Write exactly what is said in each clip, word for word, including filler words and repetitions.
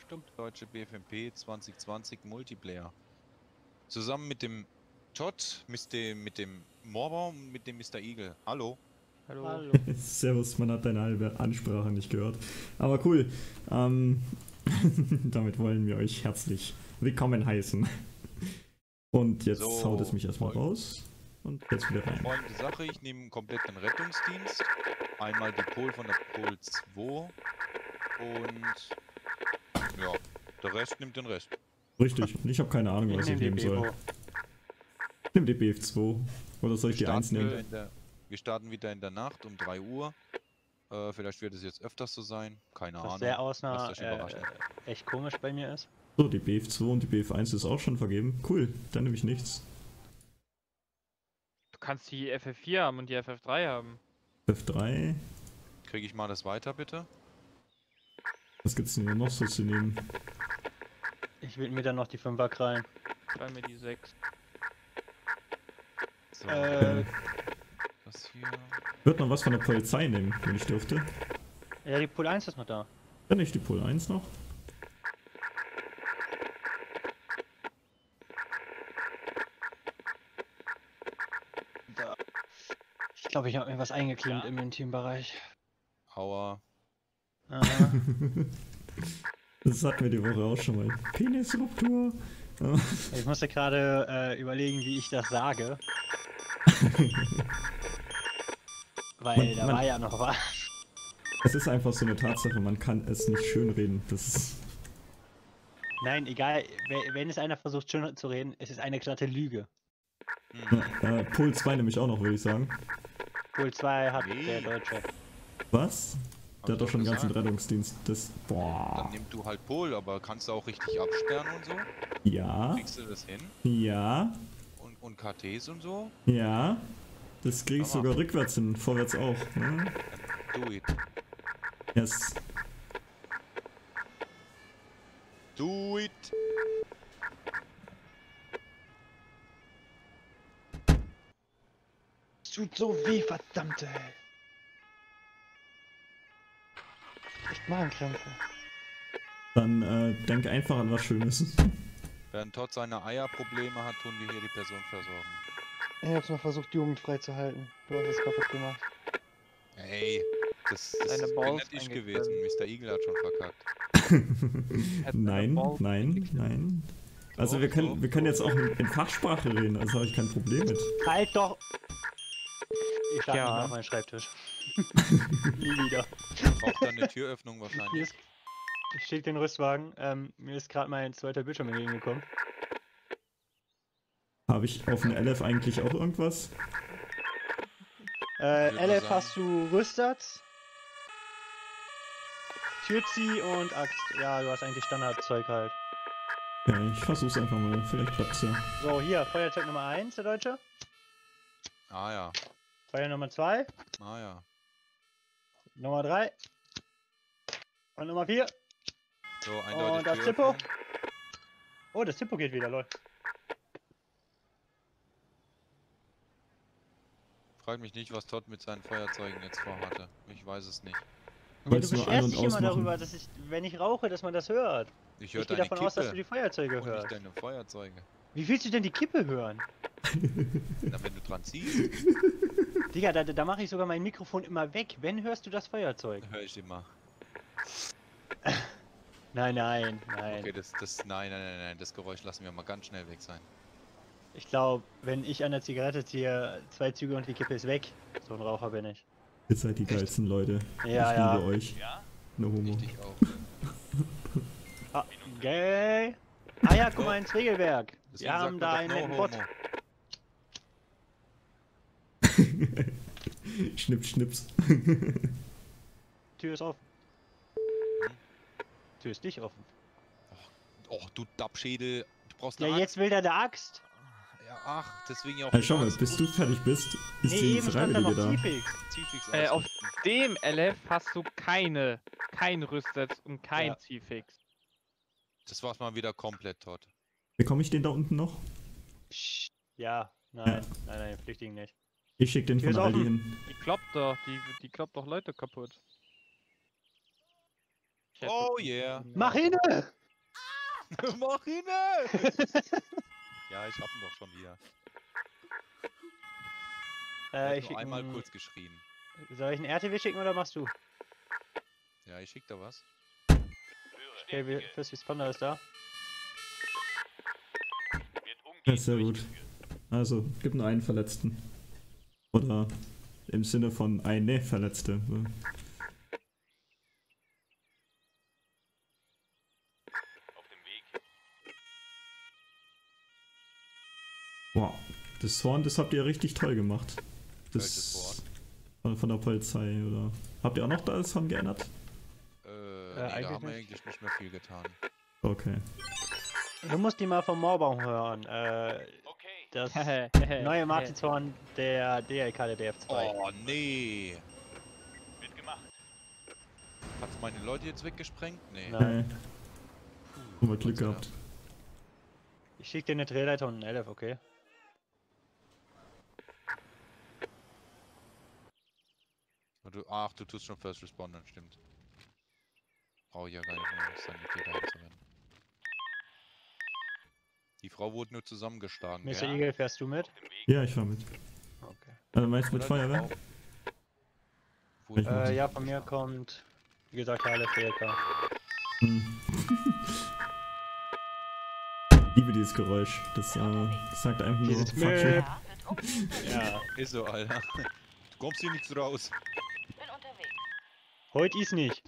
Stimmt. Deutsche B F M P zwanzig zwanzig Multiplayer. Zusammen mit dem Todd, mit dem, mit dem Moorbaum und mit dem Mister Eagle. Hallo. Hallo. Hallo. Servus, man hat deine halbe Ansprache nicht gehört. Aber cool. Ähm, damit wollen wir euch herzlich willkommen heißen. Und jetzt So, haut es mich erstmal voll. raus. Und jetzt wieder rein. Folgende Sache, ich nehme einen kompletten Rettungsdienst. Einmal die Pol von der Pol zwei. Und ja, der Rest nimmt den Rest. Richtig. Und ich habe keine Ahnung, Ich was ich nehme nehmen die soll. Bebo. Ich nehme die B F zwei. Oder soll ich die Wir eins starten wieder nehmen? in der- Wir starten wieder in der Nacht um drei Uhr. Äh, vielleicht wird es jetzt öfters so sein. Keine Was Ahnung. sehr aus Lasst einer euch überraschen. äh, echt komisch bei mir ist. So, die B F zwei und die B F eins ist auch schon vergeben. Cool, dann nehme ich nichts. Du kannst die F F vier haben und die F F drei haben. F drei. Kriege ich mal das weiter, bitte? Was gibt's denn hier noch so zu nehmen? Ich will mir dann noch die fünfer krallen. Bei mir die sechs. So, Äh, das hier. Ich würde noch was von der Polizei nehmen, wenn ich dürfte. ja, die Pool eins ist noch da. Dann nicht die Pol eins noch. da. Ich glaube, ich habe mir was eingeklemmt Ja. im Intimbereich. Aua. Aha. Das hatten wir die Woche auch schon mal. Penisruptur. Ah. Ich musste gerade äh, überlegen, wie ich das sage. Weil Man- da man- war ja noch was. Es ist einfach so eine Tatsache, man kann es nicht schönreden. Das ist. Nein, egal, we- wenn es einer versucht schön zu reden, es ist eine glatte Lüge. Mhm. Äh, Pol zwei nämlich auch noch, würde ich sagen. Pool zwei hat Nee. der Deutsche. Was? Hab Der ich hat doch schon den ganzen gesagt. Rettungsdienst. Das. Dann Boah. nimm du halt Pol, aber kannst du auch richtig absperren und so? Ja. Kriegst du das hin? Ja. Und, und K Ts und so? Ja. Das krieg ich Hammer. sogar rückwärts hin, vorwärts auch. Ne? Dann do it. Yes. Do it! Es tut so weh, verdammte. Echt Magenkrämpfe. Dann äh, denk einfach an was Schönes. Während Todd seine Eierprobleme hat, tun wir hier die Person versorgen. Ich hab's noch versucht, jugendfrei zu halten. Du hast es kaputt gemacht. Ey, das, das Deine bin Balls nicht ich eingeklemmt. gewesen. Mister Eagle hat schon verkackt. Hätte Nein, meine Balls nein, eingeklemmt. nein. Also Doch, wir können, doch. wir können jetzt auch in, in Fachsprache reden, also habe ich kein Problem mit. Halt doch! Ich starte Ja. nicht mehr auf meinen Schreibtisch. Nie wieder. Braucht dann eine Türöffnung Mir wahrscheinlich. ist, ich stehe den Rüstwagen. Ähm, mir ist gerade mein zweiter Bildschirm entgegengekommen. Habe ich auf dem L F eigentlich auch irgendwas? Äh, Ich würd mal L F sagen- hast du Rüstet, Türzi und Axt. Ja, du hast eigentlich Standardzeug halt. Ja, ich versuch's einfach mal, vielleicht klappt's ja. So, hier, Feuerzeug Nummer eins, der Deutsche. Ah ja, Feuer Nummer zwei, ah ja. Nummer drei und Nummer vier. So, eindeutig Und das Türöffnung. Zippo. Oh, das Zippo geht wieder, lol. Frag mich nicht, was Todd mit seinen Feuerzeugen jetzt vorhatte. Ich weiß es nicht. Ja, Wolltest du nur an- beschwerst und dich immer ausmachen. darüber, dass ich, wenn ich rauche, dass man das hört. Ich höre Ich gehe deine davon aus, dass du Kippe die Feuerzeuge und nicht hörst. deine Feuerzeuge. Wie willst du denn die Kippe hören? Na, wenn du dran ziehst, Digga, da, da mache ich sogar mein Mikrofon immer weg. Wenn hörst du das Feuerzeug? höre ich immer. Nein, nein, nein. Okay, das, das, nein, nein, nein, nein, das Geräusch lassen wir mal ganz schnell weg sein. Ich glaube, wenn ich an der Zigarette ziehe, zwei Züge und die Kippe ist weg. So ein Raucher bin ich. Ihr seid die geilsten Leute. Ja, ich ja. liebe euch. Ja? No homo. Richtig auch. Ah, gay. Ah ja, guck mal ins Regelwerk. Deswegen Wir haben sagt man da doch einen no netten Bot. homo. Schnips, schnips. Tür ist offen. Tür ist nicht offen. Oh, du Dappschädel. Du brauchst Ja, eine jetzt will der eine Axt. Axt. Ja, ach, deswegen ja auch. Hey, schau die mal, Axt. bis du fertig bist, ist Nee, die eben stand da Freiwillige noch da. T-Fix. Zielfix Äh, auf ausrichten. dem L F hast du keine, kein Rüstet und kein Ja. C-Fix. Das war's mal wieder komplett, Todd. Bekomme ich den da unten noch? Psst. Ja, nein, nein, nein, Flüchtling nicht. Ich schick den Tür von ist Aldi offen. hin. Die kloppt doch, die, die kloppt doch Leute kaputt. Ich hätte- Oh yeah. Mach hin! Mach ihn nicht! Ja, ich hab ihn doch schon wieder. Er Äh, hat ich nur schick einmal ein- kurz geschrien. Soll ich einen R T W schicken oder machst du? Ja, ich schick da was. Okay, wir- First Responder ist da. Ja, sehr gut. Also, gibt nur einen Verletzten. Oder im Sinne von eine Verletzte. Wow, das Horn, das habt ihr richtig toll gemacht. Welches Das von, von der Polizei, oder? Habt ihr auch noch das Horn geändert? Äh, Äh, nee, da eigentlich haben wir nicht. eigentlich nicht mehr viel getan. Okay. Du musst die mal vom Moorbaum hören. Äh, das neue Martinshorn der D L K der D F zwei. Oh, nee! Hat's meine Leute jetzt weggesprengt? Nee. Nein. Nee. Haben wir Glück Gott sei gehabt. Ich schick dir eine Drehleiter und einen L F, okay? Und du, ach, du tust schon First Responder, stimmt. Brauche ich ja gar nicht mehr Sanitäter einzuwenden. Die Frau wurde nur zusammengeschlagen. Mister Ja? Eagle, fährst du mit? Ja, ich fahr mit. Okay. Also meinst du mit Oder die Feuerwehr? Frau? Wo Ich ist mach- Äh, ja, von mir kommt, wie gesagt, H L F D L K. Hm. Ich liebe dieses Geräusch. Das, äh, das sagt einfach nur Dieses Fuck you. Möp. Ja, ist so, Alter. Du kommst hier nichts raus. Bin unterwegs. Heute ist nicht.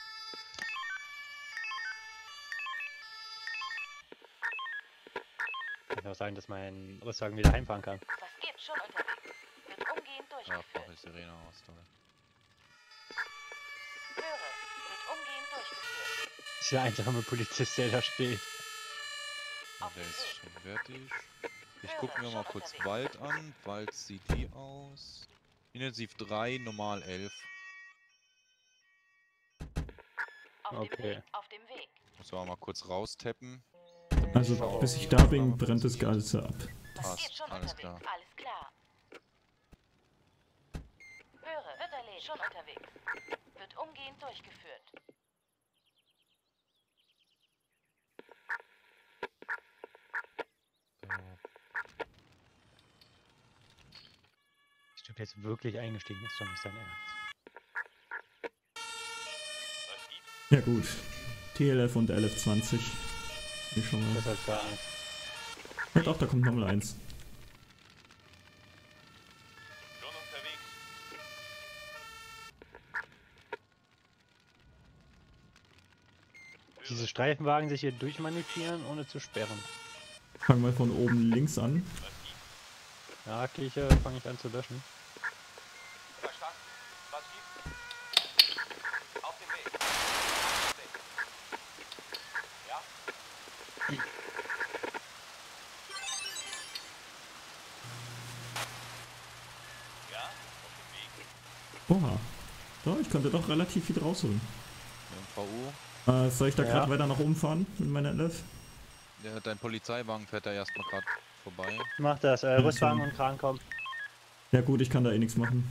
Ich kann auch sagen, dass mein Rüstwagen wieder heimfahren kann. Was gibt? Schon unterwegs. Wird umgehend Ja, durchgeführt. mach ich Sirene aus, toll. Höre. Wird umgehend durchgeführt. Das ist der einsame Polizist, der da steht. Ja, Auf der dem ist Weg. schon fertig. Ich Höre, guck mir mal schon kurz unterwegs. Wald an. Wald sieht die aus. Intensiv drei, normal elf. Auf Okay. dem Weg. Auf dem Weg. Muss man mal kurz raustappen. Also Schau, bis wie ich die da bin, Aufnahme brennt das funktioniert. Ganze ab. Was Passt, geht? Schon alles unterwegs. klar. Alles klar. Höre. Wird erledigt. Schon unterwegs. Wird umgehend durchgeführt. So. Ist du jetzt wirklich eingestiegen? Ist doch nicht dein Ernst. Ja gut. T L F und L F zwanzig. Ich schon mal. Das halt gar nicht. Ja doch, da kommt nochmal eins. Diese Streifenwagen sich hier durchmanipulieren, ohne zu sperren. Fangen wir von oben links an. Ja, Kirche fange ich an zu löschen. Verstanden. Was gibt's? Auf dem Weg. Auf dem Weg. Ja? Ja? Auf dem Weg. Oha. So, ich konnte doch relativ viel rausholen. Mit dem V U. Äh, soll ich da Ja. gerade weiter nach oben fahren mit meiner L F? Ja, dein Polizeiwagen fährt da erstmal gerade vorbei. Mach das, äh, Rüstwagen und Kran kommen. Ja gut, ich kann da eh nichts machen.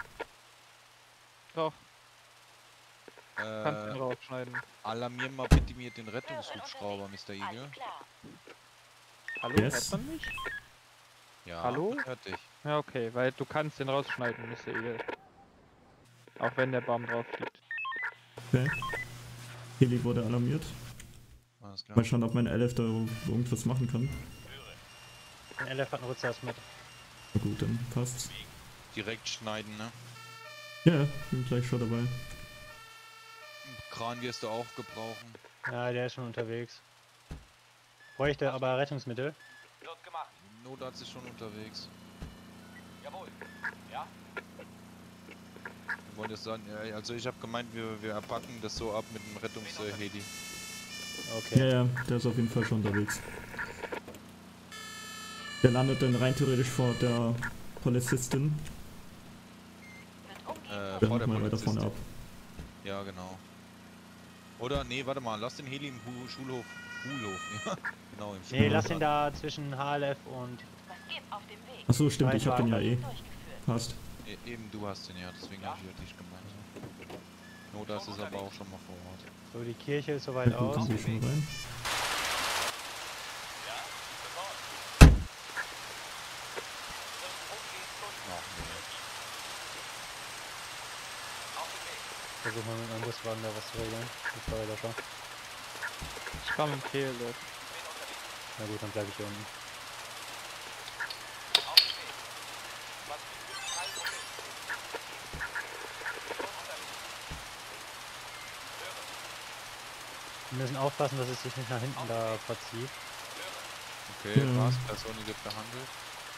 Doch, kannst du ihn Äh, rausschneiden. alarmier mal bitte mir den Höre. Rettungshubschrauber, Unterwegs. Mister Eagle. Alles klar. Hallo, Yes. hört man mich? Ja, Hallo? man hört dich. Ja, okay, weil du kannst den rausschneiden, Mister Eagle. Auch wenn der Baum drauf liegt. Okay. Heli wurde alarmiert. Alles klar. Mal schauen, ob mein L F da irgendwas machen kann. Ein L F hat einen Rüsters mit. Na gut, dann passt's. Direkt schneiden, ne? Ja, bin gleich schon dabei. Kran wirst du auch gebrauchen. Ja, der ist schon unterwegs. Bräuchte aber Rettungsmittel. Wird gemacht. Notarzt ist schon unterwegs. Jawohl. Ja? Wir wollen das sagen, ja, also ich habe gemeint, wir, wir packen das so ab mit dem Rettungsheli. Okay. Ja, ja, der ist auf jeden Fall schon unterwegs. Der landet dann rein theoretisch vor der Polizistin. Wird umgehend Äh, Dann vor der machen wir weiter Polizistin. vorne ab. Ja, genau. Oder, nee, warte mal, lass den Heli im Hu Schulhof. Schulhof, ja. Genau, im Schulhof. Nee, lass ihn da zwischen H L F und... Was gibt? Auf dem Weg. Achso, stimmt, ich hab den ja eh. Durchgeführt. Passt. E eben, du hast den ja, deswegen Ja. habe ich ja dich gemeint. Notarzt ist aber auch schon mal vor Ort. So, die Kirche ist Ja soweit gut, dann aus. geh ich schon mal rein. Versuch mal mit meinem Buswagen da was zu regeln. Mit Feuerlöscher. Ich fahr mit dem T L F. Na gut, dann bleibe ich hier unten. Auf dem Weg. Was gibt's? Kein Problem. Schon unterwegs. Höre. Wir müssen aufpassen, dass es sich nicht nach hinten da verzieht. Okay, Ja. was? Person wird behandelt.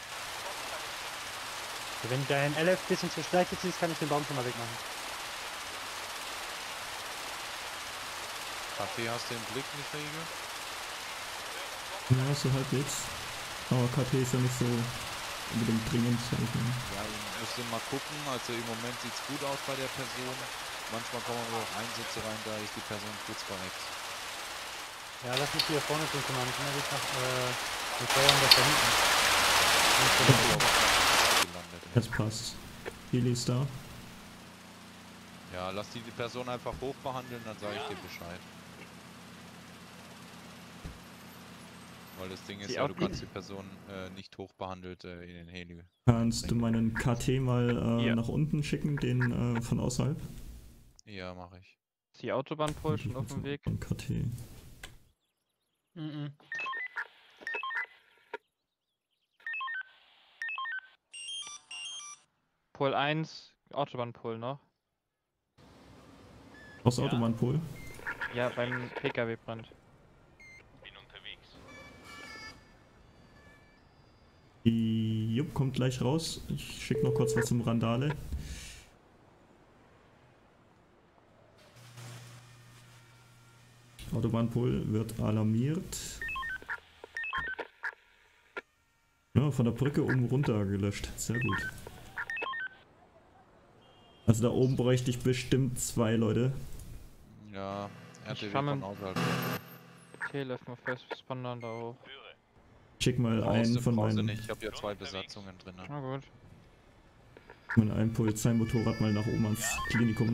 Wenn dein L F ein bisschen zu steil ist, kann ich den Baum schon mal wegmachen. K T, hast du den Blick nicht regel? Ja, so halbwegs. Aber K T ist ja nicht so unbedingt dringend, sag ich mal. Ja, ich müsste mal gucken. Also im Moment sieht es gut aus bei der Person. Manchmal kommen aber auch Einsätze rein, da ist die Person kurz vor Ex. Ja, lass mich hier vorne drin kümmern. Ich bin nach äh, den Feuern das da hinten. Und von da oben. Gelandet. Das passt. Heli ist da. Ja, lass die, die Person einfach hoch behandeln, dann sage ich dir Bescheid. Weil das Ding ist Die ja, auch- du kannst die Person äh, nicht hoch behandelt äh, in den Heli. Kannst du meinen K T mal äh, Ja. nach unten schicken, den äh, von außerhalb? Ja, mache ich. Ist die Autobahnpol schon auf dem Weg? Von K T. Mhm. Pol eins, Autobahnpol noch. Aus Autobahnpol. Ja, beim P K W-Brand. Bin unterwegs. Jupp, kommt gleich raus. Ich schicke noch kurz was zum Randale. Autobahnpol wird alarmiert. Ja, von der Brücke oben runter gelöscht. Sehr gut. Also da oben bräuchte ich bestimmt zwei Leute. Ja, R T W fahr mit von dem- außerhalb. T L F mal fest spawnen da hoch. Höre. Schick mal einen Brauchst du, von brauchst du meinen, nicht, ich habe ja zwei Besatzungen drin. Ne? Na gut. mein ein Polizeimotorrad mal nach oben ans Klinikum.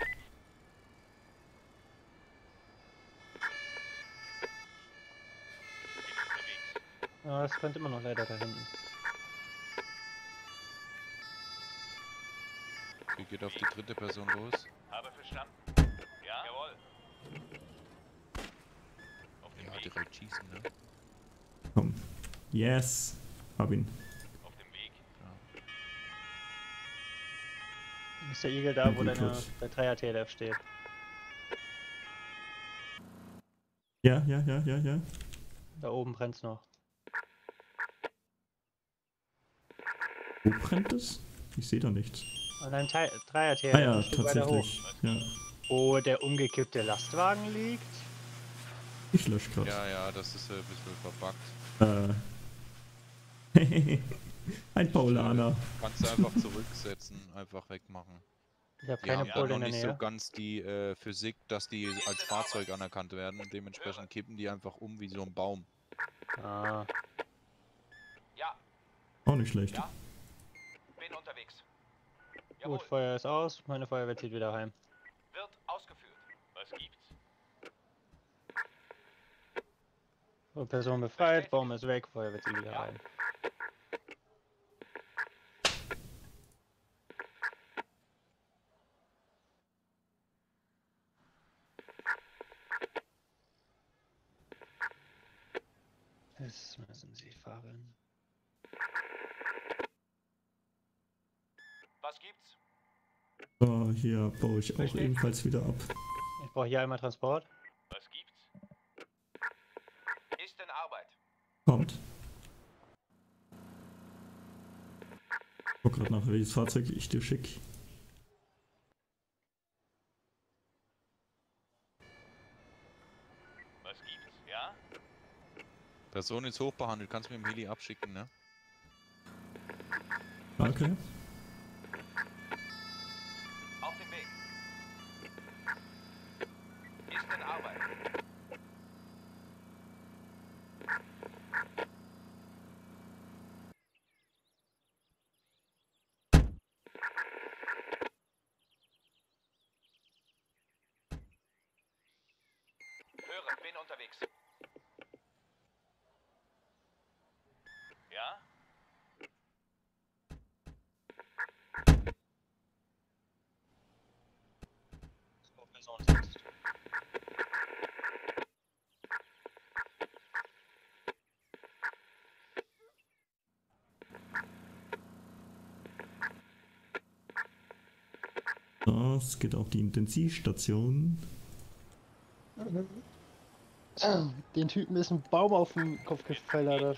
Bin unterwegs. Ja, es könnte immer noch leider da hinten. Wie geht auf die dritte Person los? Habe verstanden. Ja? Jawohl. Auf dem Ja, Weg. direkt schießen, ne? Komm. Yes. Hab ihn. Auf dem Weg. Ist der Igel da, Ja, wo gut, deine, gut. der Dreier T L F steht? Ja, ja, ja, ja, ja. Da oben brennt's noch. Wo brennt es? Ich sehe da nichts. An deinem Te- Dreier T L F, Ah ja, ein Stück weiter hoch. tatsächlich. Ja. Wo der umgekippte Lastwagen liegt. Ich lösche gerade. Ja, ja, das ist äh, ein bisschen verbuggt. Äh. Ein Paulaner. Kannst du einfach zurücksetzen, einfach wegmachen. Ich habe Die keine haben da Pole noch in der nicht Nähe. so ganz die äh, Physik, dass die als Fahrzeug anerkannt werden und dementsprechend kippen die einfach um wie so ein Baum. Ah, Ja, Auch nicht schlecht. Ja. bin unterwegs. gut, Jawohl. Feuer ist aus. Meine Feuerwehr zieht wieder heim. Wird ausgeführt. Was gibt's? So, Person befreit, Baum ist weg, Feuerwehr zieht wieder Ja. rein. Jetzt müssen sie fahren. Was gibt's? So, hier baue ich auch ebenfalls wieder ab. Ich brauche hier einmal Transport. Was gibt's? Ist in Arbeit. Kommt. Guck gerade nach, welches Fahrzeug ich dir schicke. Was gibt's? Ja? Person ist hochbehandelt, kannst du mit dem Heli abschicken, ne? Okay. Auf dem Weg. Ist in Arbeit. Höre, bin unterwegs. Ja? Das geht auf die Intensivstation. Den Typen ist ein Baum auf den Kopf gefallen, Alter.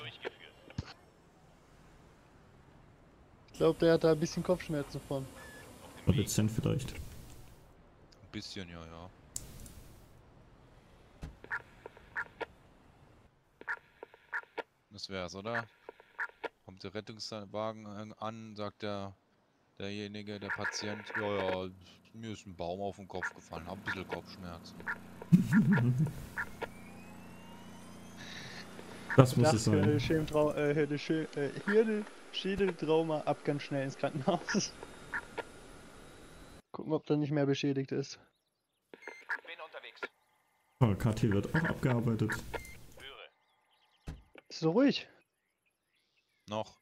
Ich glaube, der hat da ein bisschen Kopfschmerzen von. Dezent vielleicht. Ein bisschen, ja, ja. Das wär's, oder? Kommt der Rettungswagen an, sagt der derjenige, der Patient, ja, ja, mir ist ein Baum auf den Kopf gefallen, hab ein bisschen Kopfschmerzen. Das muss es sein. Äh, Schämtrau äh, Hirne, Schä äh, Hirne, Schädeltrauma, ab ganz schnell ins Krankenhaus. Gucken, ob da nicht mehr beschädigt ist. Bin unterwegs. Oh, K T wird auch abgearbeitet. Höre. Ist so ruhig. Noch.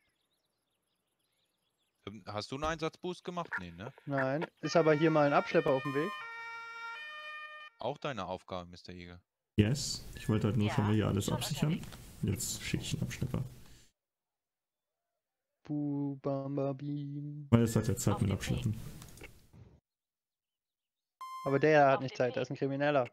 Hast du einen Einsatzboost gemacht? Nee, ne? Nein. Ist aber hier mal ein Abschlepper auf dem Weg. Auch deine Aufgabe, Mister Eagle. Yes. Ich wollte halt nur Ja, schon mal hier alles schon absichern. Jetzt schicke ich einen Abschlepper. Bu, bam, ba, bim. Weil es hat ja Zeit Auf mit dem Abschleppen. Aber der hat Auf nicht dem Zeit, Weg. der ist ein Krimineller.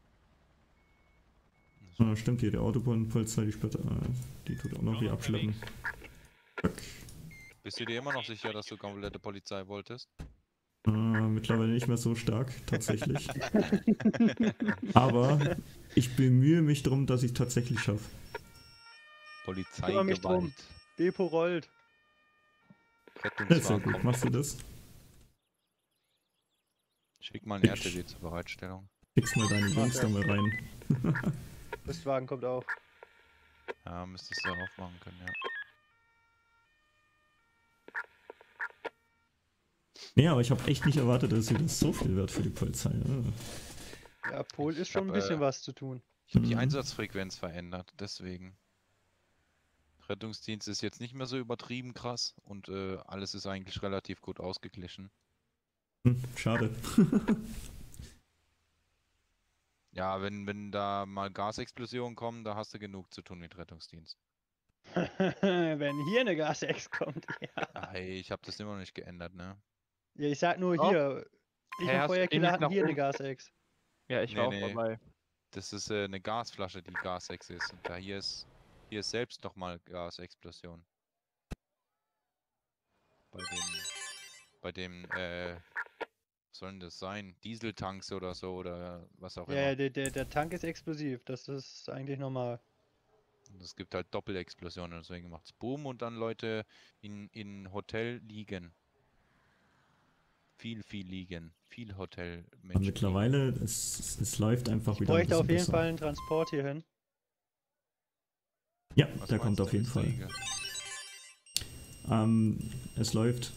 Ah, stimmt hier, die Autobahnpolizei, die später, äh, die tut auch noch hier abschleppen. Zack. Bist du dir immer noch sicher, dass du komplette Polizei wolltest? Äh, mittlerweile nicht mehr so stark, tatsächlich. Aber ich bemühe mich darum, dass ich es tatsächlich schaffe. Polizei, mich drum. Gewalt, Depo rollt. Sehr Rettungswagen gut, kommt. machst du das? Schick mal ein R T W zur Bereitstellung. Schick's mal deine Mach Jungs ja. da mal rein. Postwagen kommt auch. Ja, müsstest du aufmachen können, ja. Nee, aber ich habe echt nicht erwartet, dass hier das so viel wird für die Polizei. Ja. Ja, Pol ist Ich schon hab, ein bisschen äh, was zu tun. Ich habe die Mhm. Einsatzfrequenz verändert, deswegen. Rettungsdienst ist jetzt nicht mehr so übertrieben krass und äh, alles ist eigentlich relativ gut ausgeglichen. Hm, schade. Ja, wenn, wenn da mal Gasexplosionen kommen, da hast du genug zu tun mit Rettungsdienst. Wenn hier eine Gasex kommt, ja. Ah, hey, ich habe das immer noch nicht geändert, ne? Ja, ich sag nur Doch. hier. Ich Hey, und hast du den Feuerkiller nicht hatten nach hier eine oben? Gasex. Ja, ich Nee, war auch nee. dabei. Das ist äh, eine Gasflasche, die Gasex ist. Und da hier ist hier ist selbst nochmal Gasexplosion. Bei dem, bei dem, äh, was soll denn das sein? Dieseltanks oder so oder was auch Ja, immer. ja, der, der, der Tank ist explosiv. Das ist eigentlich normal. Und es gibt halt Doppelexplosionen, deswegen macht's Boom und dann Leute in, in Hotel liegen. Viel, viel liegen. Viel Hotel Aber Menschen. mittlerweile, es, es läuft einfach Ich wieder ein bräuchte bisschen auf jeden besser. Fall einen Transport hierhin. Ja, liegen. Was der kommt meinst auf du, jeden Mister Fall. Eagle? Ähm, es läuft.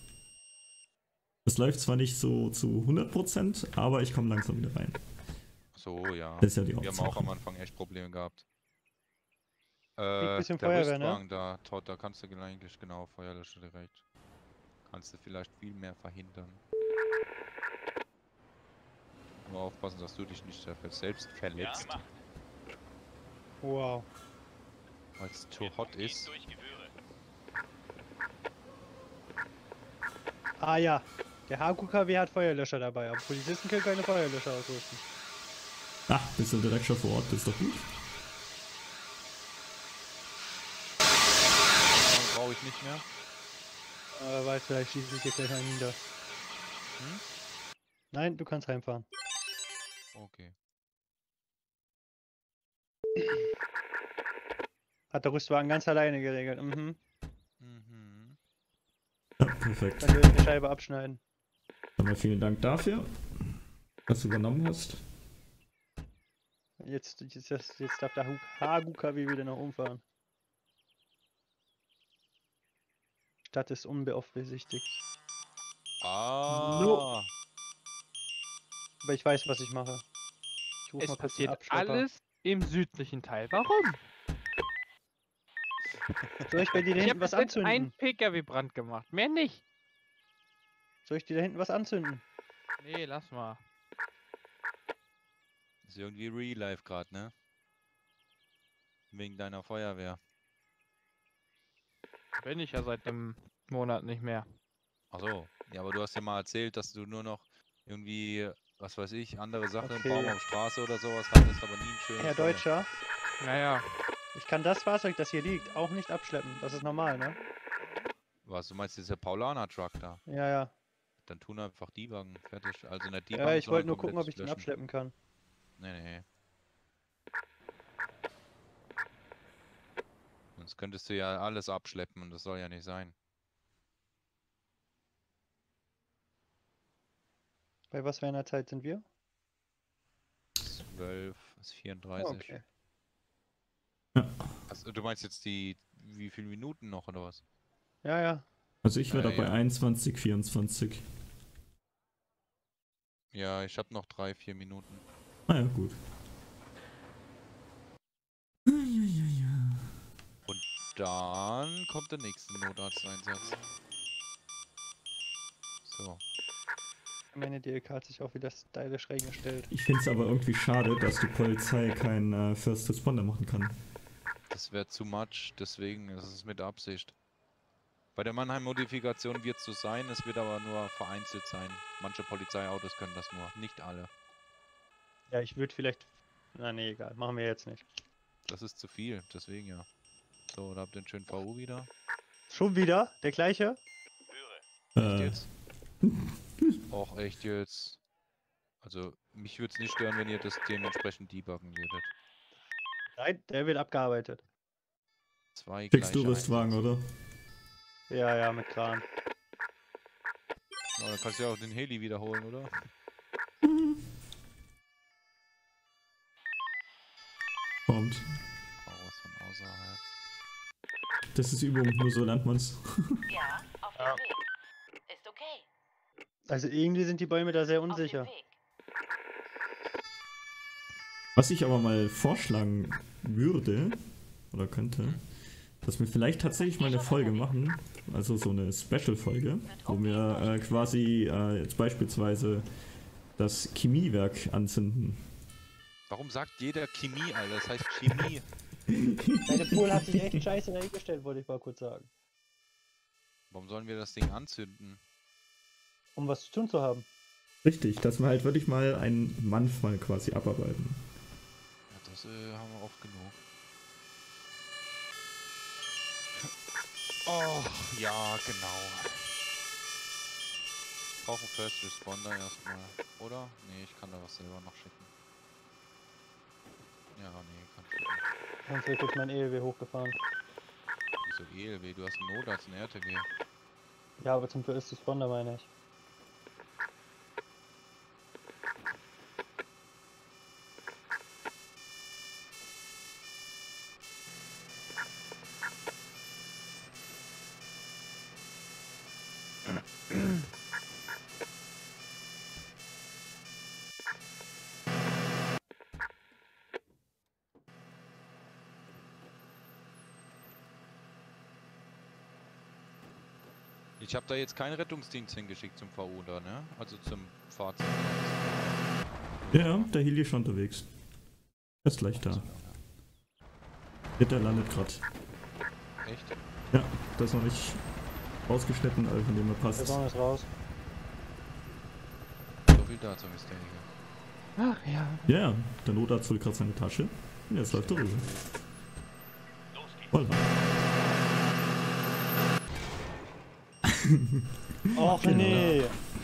Es läuft zwar nicht so zu hundert Prozent, aber ich komme langsam wieder rein. So, ja. Das ist ja die Wir haben auch Hauptsache. am Anfang echt Probleme gehabt. Krieg Äh, bisschen der Feuerwehr, ne? Rüstwagen da, Todd, da kannst du genau- eigentlich genau Feuerlöscher direkt. Kannst du vielleicht viel mehr verhindern. Nur aufpassen, dass du dich nicht dafür selbst Ja, verletzt, gemacht. Wow. weil es zu hot ist. Durchgeführe. Ah ja. Der H Q K W hat Feuerlöscher dabei, aber Polizisten können keine Feuerlöscher ausrüsten. Ach, bist du direkt schon vor Ort, das ist doch gut. Brauche ich nicht mehr. Aber weiß, vielleicht schieße ich hier gleich einen nieder. Hm? Nein, du kannst reinfahren. Okay. Hat der Rüstwagen ganz alleine geregelt. Mhm. Mhm. Ja, perfekt. Dann will ich die Scheibe abschneiden. Dann mal vielen Dank dafür, dass du übernommen hast. Jetzt, jetzt, jetzt, jetzt darf der H Q K W wieder nach oben fahren. Stadt ist unbeaufsichtigt. Ah. Aber ich weiß, was ich mache. Ich ruf Es mal kurz den passiert Abschlepper. alles im südlichen Teil. Warum? Soll ich bei dir da Ich hinten habe was bis jetzt einen anzünden? P K W-Brand gemacht. Mehr nicht. Soll ich dir da hinten was anzünden? Nee, lass mal. Ist irgendwie Real Life gerade, ne? Wegen deiner Feuerwehr. Bin ich ja seit einem Monat nicht mehr. Achso, Ja, aber du hast ja mal erzählt, dass du nur noch irgendwie, was weiß ich, andere Sachen, Okay. Baum auf Straße oder sowas hattest, aber nie ein schönes Herr Feuer. Deutscher, Naja, ich kann das Fahrzeug, das hier liegt, auch nicht abschleppen. Das ist normal, ne? Was, du meinst, dieser Paulaner-Truck da? Ja, ja. Dann tun einfach Debuggen, fertig. Also nicht Ja, Debuggen, ich wollte sondern nur gucken, ob ich komplett den löschen. abschleppen kann. Nee, nee. Sonst könntest du ja alles abschleppen und das soll ja nicht sein. Bei was für einer Zeit sind wir? zwölf bis vierunddreißig. Okay. Also, du meinst jetzt die, wie viele Minuten noch oder was? Ja, ja. Also ich werde Äh, bei ja. einundzwanzig, vierundzwanzig. Ja, ich habe noch drei, vier Minuten. Ah ja, gut. Ja, ja, ja. Dann kommt der nächste Notarzteinsatz. So. Meine D L K hat sich auch wieder stylisch reingestellt. Ich finde es aber irgendwie schade, dass die Polizei keinen äh, First Responder machen kann. Das wäre zu much, deswegen ist es mit Absicht. Bei der Mannheim-Modifikation wird es so sein, es wird aber nur vereinzelt sein. Manche Polizeiautos können das nur, nicht alle. Ja, ich würde vielleicht... Na nee, egal. Machen wir jetzt nicht. Das ist zu viel, deswegen ja. So, da habt ihr einen schönen V U wieder. Schon wieder? Der gleiche? Höre. Echt Äh, jetzt? Och, echt jetzt? Also, mich würde es nicht stören, wenn ihr das dementsprechend debuggen würdet. Nein, der wird abgearbeitet. Zwei schickst du gleiche Rüstwagen, Einsätze. oder? Ja, ja, mit Kran. Oh, dann kannst du ja auch den Heli wiederholen, oder? Kommt. Raus von außerhalb. Das ist Übung, nur so lernt man's. Ja, auf dem Ja. Weg. Ist okay. Also irgendwie sind die Bäume da sehr Auf dem unsicher. Weg. Was ich aber mal vorschlagen würde, oder könnte, dass wir vielleicht tatsächlich mal eine Folge machen, also so eine Special-Folge, wo wir äh, quasi äh, jetzt beispielsweise das Chemiewerk anzünden. Warum sagt jeder Chemie, Alter? Das heißt Chemie. Deine Pol hat sich echt scheiße dahingestellt, wollte ich mal kurz sagen. Warum sollen wir das Ding anzünden? Um was zu tun zu haben. Richtig, dass wir halt wirklich mal einen Manfall quasi abarbeiten. Ja, das äh, haben wir oft genug. Oh, ja, genau. Brauchen First Responder erstmal, oder? Nee, ich kann da was selber noch schicken. Ja, nee, kann ich nicht. Sonst wird jetzt mein E L W hochgefahren. Wieso E L W? Du hast einen Notarzt, einen R T W. Ja, aber zum First Responder meine ich. Ich habe da jetzt keinen Rettungsdienst hingeschickt zum V U da, ne? Also zum Fahrzeug. Ja, der Heli ist schon unterwegs. Er ist gleich da. Der landet gerade. Echt? Ja, das ist noch nicht ausgeschnitten, also von dem er Der passt. Song ist raus. So viel dazu, Mister Eagle. ach ja. Ja, der Notarzt holt gerade seine Tasche. Und jetzt läuft er rüber. Los geht's. Voll. Och Genau. nee!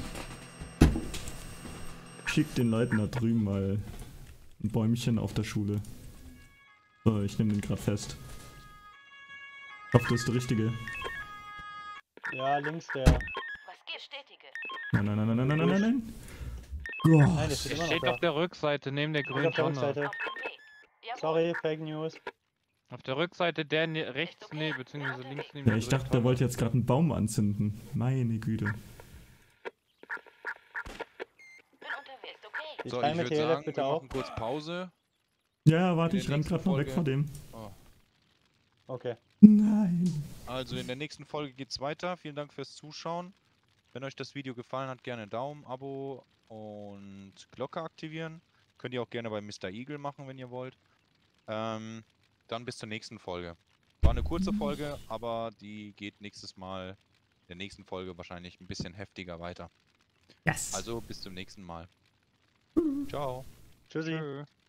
Schickt den Leuten da drüben mal ein Bäumchen auf der Schule. So, ich nehme den gerade fest. Ich hoffe, das ist der richtige. Ja, links der. Was geht? Bestätige. Nein, nein, nein, nein, nein, nein, nein, nein. Nein, Gott. das steht Er immer noch steht da. auf der Rückseite neben der Steht grünen auf der Tonne. Rückseite. Auf dem Weg. Jawohl. Sorry, Fake News. Auf der Rückseite der ne rechts, nee, beziehungsweise links neben Ja, der ich grünen dachte, der Tonne. wollte jetzt gerade einen Baum anzünden. Meine Güte. Bin unterwegs. Okay. Die So, drei ich mit würde T L F sagen, bitte wir auch. machen kurz Pause. Ja, warte, In der ich renn nächsten gerade noch weg Folge- von dem. Oh. Okay. Nein. Also in der nächsten Folge geht's weiter. Vielen Dank fürs Zuschauen. Wenn euch das Video gefallen hat, gerne Daumen, Abo und Glocke aktivieren. Könnt ihr auch gerne bei Mister Eagle machen, wenn ihr wollt. Ähm, dann bis zur nächsten Folge. War eine kurze Folge, aber die geht nächstes Mal der nächsten Folge wahrscheinlich ein bisschen heftiger weiter. Yes. Also bis zum nächsten Mal. Ciao. Tschüssi. Tschö.